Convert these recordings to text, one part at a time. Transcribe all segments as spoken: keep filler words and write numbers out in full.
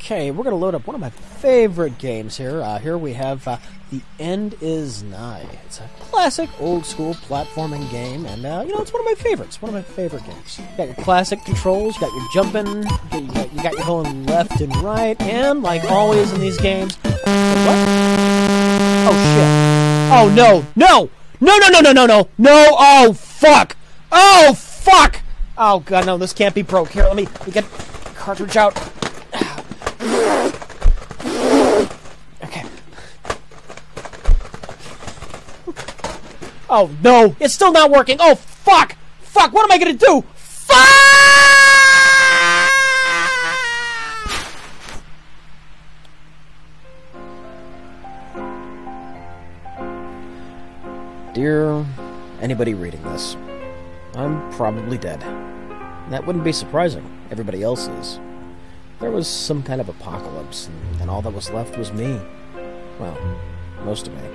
Okay, we're going to load up one of my favorite games here. Uh, here we have uh, The End Is Nigh. It's a classic, old-school platforming game, and, uh, you know, it's one of my favorites. One of my favorite games. You got your classic controls, you got your jumping, you got, you got your going left and right, and, like always in these games... What? Oh, shit. Oh, no, no! No, no, no, no, no, no! No! Oh, fuck! Oh, fuck! Oh, God, no, this can't be broke. Here, let me, let me get the cartridge out. Okay. Oh, no. It's still not working. Oh, fuck. Fuck. What am I going to do? Fuck! Dear anybody reading this, I'm probably dead. That wouldn't be surprising. Everybody else is. There was some kind of apocalypse, and, and all that was left was me. Well, most of me.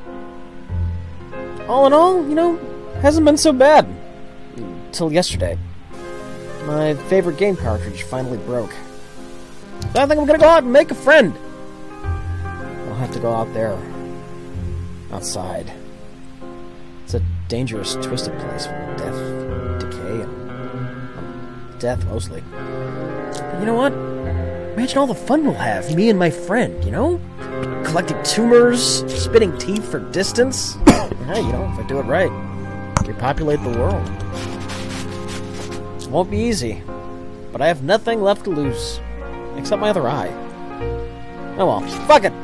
All in all, you know, hasn't been so bad. Till yesterday. My favorite game cartridge finally broke. So I think I'm gonna go out and make a friend. I'll have to go out there. Outside. It's a dangerous, twisted place with death, decay, and... well, death, mostly. But you know what? Imagine all the fun we'll have, me and my friend, you know? Collecting tumors, spitting teeth for distance. Hey, you know, if I do it right, repopulate the world. It won't be easy, but I have nothing left to lose, except my other eye. Oh well, fuck it!